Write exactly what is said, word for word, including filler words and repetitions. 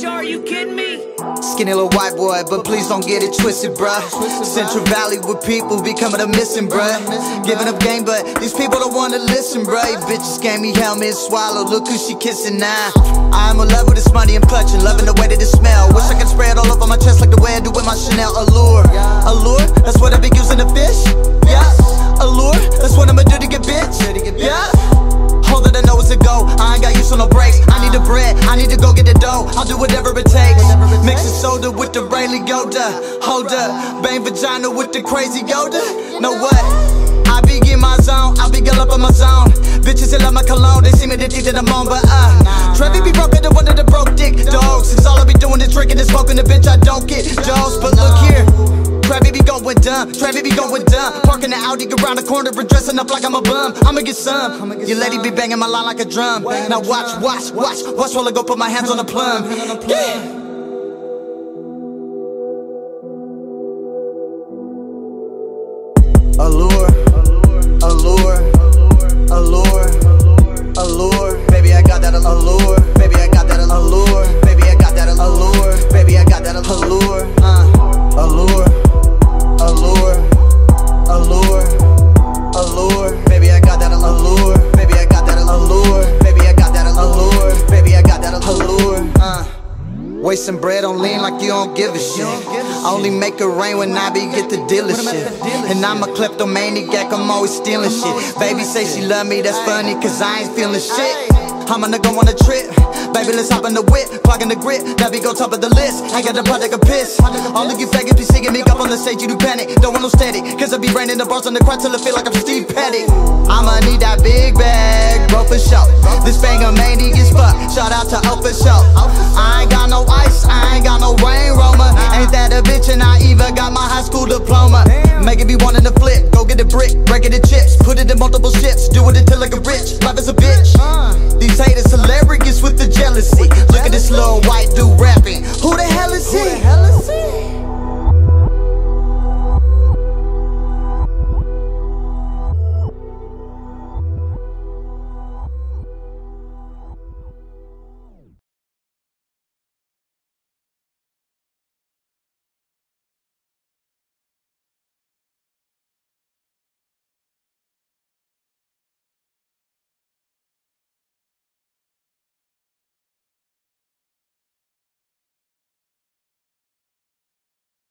bitch, are you kidding me? Skinny little white boy, but please don't get it twisted, bruh. Central Valley with people becoming a missing, bruh. Giving up game, but these people don't wanna listen, bruh. These bitches gave me helmet swallow, look who she kissing now. I'm in love with this money I'm clutching, loving the way that it smell. Wish I could spray it all up on my chest like the way I do with my Chanel. Allure, allure, that's what I be using to fish. Yeah, allure, that's what I'ma do to get bitch. Yeah. All that I know is to go, I ain't got use on no breaks. I need the bread, I need to go get the dough. I'll do whatever it takes. Mixing soda with the Ray Liotta. Hold up, bang vagina with the crazy Yoda. Know what? I be in my zone, I be girl up on my zone. Bitches they love my cologne, they see me, they think that I'm on. But uh, Trevi be broken, the one of the broke dick dogs. Since all I be doing is drinking and smoking, the bitch I don't get jaws. But look here, Trevi be going dumb, Trevi be going dumb. Parking the Audi around the corner and dressing up like I'm a bum. I'ma get some. Your lady be banging my line like a drum. Now watch, watch, watch, watch while I go put my hands on the plum. Yeah. Allure, allure, allure, allure. Baby, I got that allure. Baby, I got that allure. Baby, I got that allure. Baby, I got that allure. Uh, allure. Allure, allure, allure. Baby, I got that allure. Baby, I got that allure. Baby, I got that allure. Baby, I got that allure. Uh. Wasting bread on lean like you don't give a shit. I only make it rain when I be get the dealership. And I'm a kleptomaniac, I'm always stealing shit. Baby say she love me, that's funny, cause I ain't feeling shit. I'm a nigga on a trip, baby let's hop in the whip, clocking the grip, that be go top of the list. I got the product of piss. All of you faggots be singing me up on the stage, you do panic. Don't want no steady, cause I be raining the bars on the crowd till I feel like I'm Steve Petty. I'ma need that big bag, bro for sure. This banger maniac as fuck, shout out to O for sure. I ain't got no ice, I ain't got no rain roamer. Ain't that a bitch and I even got my high school diploma. Make it be wanting to flip, go get a brick, break it in chips, put it in multiple ships, do it until I get rich. Life is a bitch. These haters hilarious with the jealousy. Look at this little white dude